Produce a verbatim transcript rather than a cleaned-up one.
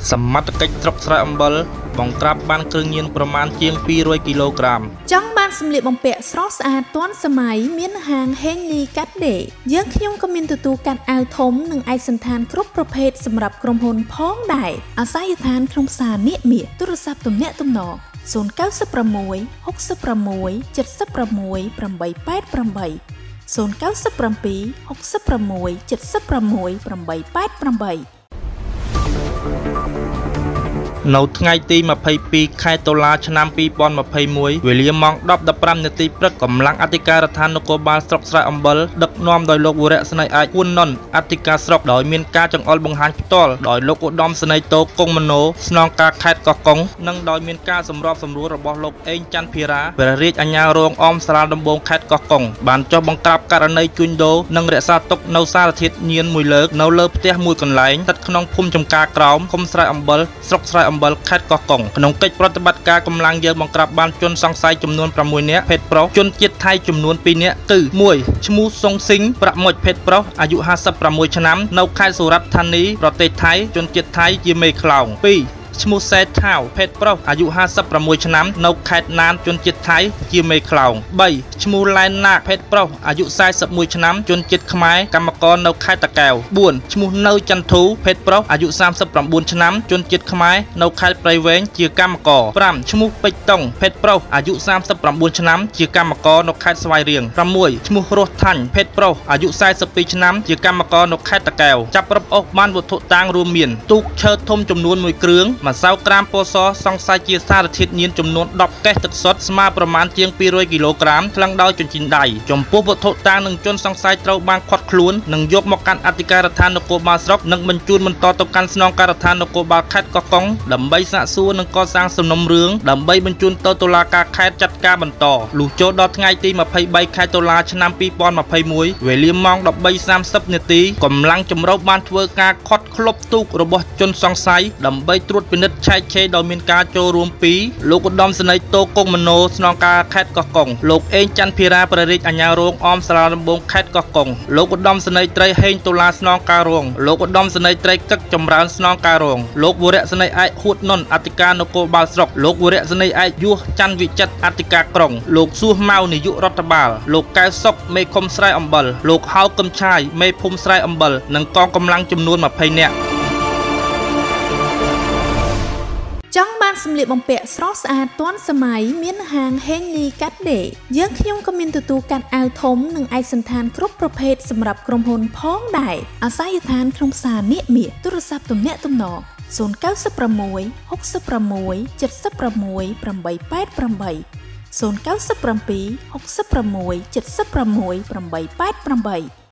สมัติกิจตรกสระอัมบลบังกราบบ้านเครื่องเงินประมาณเจียงปีร้อยกิโลกรัมจังบ้านสำเร็จบังเปะสระสะอาดต้นสมัยเมียนหางเฮงลีกัดเดย์ยังขยมกมินตุตูการเอาทมหนึ่งไอสันทานครบประเภทสำหรับกรมพลพ้องได้อาศัยทานครมสารเนียเมียตุรศัพท์ตุ่มเนะตุ่มหนอศูนย์เก้าสิบประมวยหกสิบประมวยเจ็ดสิบประมวยประใบแปดประใบศูนย์เก้าสิบประปีหกสิบประมวยเจ็ดสิบประมวยประใบแปดประใบនៅថ្ងៃទីยี่สิบสองខែតុលាឆ្នាំពីរពាន់ยี่สิบเอ็ดវេលាម៉ោង ដប់ ដប់ប្រាំ នាទីព្រឹកកម្លាំងអធិការដ្ឋាននគរបាលស្រុកស្រែអំបិលដឹកនាំដោយលោកវរៈស្នេហ៍អាចហ៊ុនណុនអធិការស្រុកដោយមានការចង្អុលបង្ហាញផ្ទាល់ដោយលោកឧត្តមសេនីយ៍តូកុងមណូស្នងការខេត្តកោះកុងនិងដោយមានការសម្របសម្រួលរបស់លោកអេងច័ន្ទភារាព្រះរាជអាជ្ញារងអមសាលាដំបងខេត្តកោះកុងបានចុះបង្ក្រាបករណីជួញដូរនិងរក្សាទុកនៅសារធាតុញៀនមួយលើកនៅលើផ្ទះមួយកន្លែងស្ថិតក្នុងភូមិចំការក្រោមឃុំស្រែអំបិលស្រុកស្រែអំបិលខេត្តកោះកុងក្នុងកិច្ចប្រតិបត្តិការកម្លាំងយើងបង្ក្រាបបានជនសង្ស័យចំនួនប្រាំមួយនាក់ភេទប្រុសជនជាតិថៃចំនួនពីរនាក់គឺមួយឈ្មោះសុងស៊ីងប្រាក់មុចភេទប្រុសអាយុห้าสิบหกឆ្នាំនៅខេត្តសុរតធានីប្រទេសថៃជនជាតិថៃជាមេខ្លោងពីរឈ្មោះសេថាវភេទប្រុសអាយុห้าสิบหกឆ្នាំនៅខេត្តណានជនជាតិថៃជាមេខ្លោងបីឈ្មោះឡែនណាកភេទប្រុសអាយុสี่สิบเอ็ดឆ្នាំជនជាតិខ្មែរកម្មករនៅខេត្តតាកែវបួនឈ្មោះនៅចន្ទធូភេទប្រុសអាយុสามสิบเก้าឆ្នាំជនជាតិខ្មែរនៅខេត្តព្រៃវែងជាកម្មករห้าឈ្មោះពេជ្រតុងភេទប្រុសអាយុสามสิบเก้าឆ្នាំជាកម្មករនៅខេត្តស្វាយរៀងsáuឈ្មោះរស់ថាញ់ភេទប្រុសអាយុสี่สิบสองឆ្នាំជាកម្មករនៅខេត្តតាកែវចាប់រឹបអូសបានវត្ថុតាងរួមមានទូកឈើធំចំនួនមួយគ្រឿងម្សៅក្រាមពណ៌សសង្ស័យជាសារធាតុញៀនចំនួនដប់កេសទឹកសុទ្ធស្មើប្រមាណជាងពីររយគីឡូក្រាមថ្លឹងដោយជញ្ជីងដៃចំពោះវត្ថុតាងនឹងជនសង្ស័យត្រូវបានឃាត់ខ្លួននិងយកមកកាន់អធិការដ្ឋាននគរបាលស្រុកនិងបញ្ជូនបន្តទៅកាន់ស្នងការដ្ឋាននគរបាលខេត្តកោះកុងដើម្បីសាកសួរនិងកសាងសំណុំរឿងដើម្បីបញ្ជូនទៅតុលាការខេត្តចាត់ការបន្តលុះចូលដល់ថ្ងៃទីยี่สิบสามខែតុលាឆ្នាំពីរពាន់ยี่สิบเอ็ดវេលាម៉ោង ដប់បីសាមសិប នាទីកម្លាំងចម្រុះបានធ្វើការឃាត់ឃ្លុបទូករបស់ជនសង្ស័យដើម្បីត្រួតពិនិត្យឆែកឆេរដោយមានការចូលរួមពីលោកឧត្តមសេនីយ៍តូកុងមណូស្នងការខេត្តកោះកុងលោកអេងច័ន្ទភារាព្រះរាជអាជ្ញារងអមសាលាដំបងខេត្តកោះកុងលោកឧត្តមសេនីយ៍ត្រីហេងតុលាស្នងការរងលោកឧត្តមសេនីយ៍ត្រីកឹកចម្រើនស្នងការរងលោកវរៈសេនីយ៍ឯកហួតណុនអធិការនគរបាលស្រុកលោកវរៈសេនីយ៍ឯកយុះច័ន្ទវិចិត្រអធិការក្រុងលោកសួសម៉ៅនាយករដ្ឋបាលលោកកៅសុកមេឃុំស្រែអំបិលលោកហៅកឹមឆាយមេភូមិស្រែអំបិលនិងកងកម្លាំងចំនួនยี่สิบនាក់จังบ้านสำเร็จบังเปะสระสะอาดต้นสมัยเมียนหางเฮงลีกัดเดย์ยังขยมกมินตุตูการเอาทมหนึ่งไอสันทานครบประเภทสำหรับกรมพลพ้องได้อาศัยทานครมสารเนียเมียตุรศัพท์ตุ่มเนะตุ่มหนอศูนย์เก้าสิบประมวยหกสิบประมวยเจ็ดสิบประมวยประใบแปดประใบศูนย์เก้าสิบประปีหกสิบประมวยเจ็ดสิบประมวยประใบแปดประใบ